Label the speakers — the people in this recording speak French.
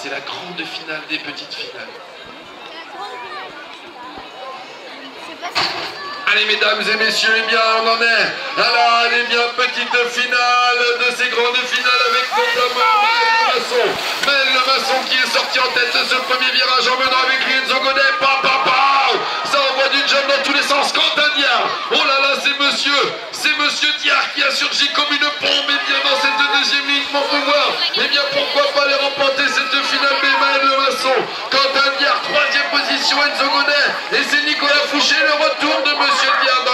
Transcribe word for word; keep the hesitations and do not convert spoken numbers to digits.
Speaker 1: C'est la grande finale des petites finales. Allez mesdames et messieurs, eh bien on en est à la eh bien, petite finale de ces grandes finales avec notamment Maël Le Maçon. Maël Le Maçon qui est sorti en tête de ce premier virage en menant avec Lorenzo Godet. Pa, pa, pa, ça envoie du jump dans tous les sens. Quentin Diard, oh là là, c'est monsieur, c'est monsieur Diard qui a surgi comme une bombe. Et bien dans cette deuxième ligne, mon pouvoir, eh bien pourquoi pas les remporter cette finale de Maël Le Maçon. Quentin Diard, troisième position, Enzo Godet. Et c'est Nicolas Fouché, le retour de monsieur Diard dans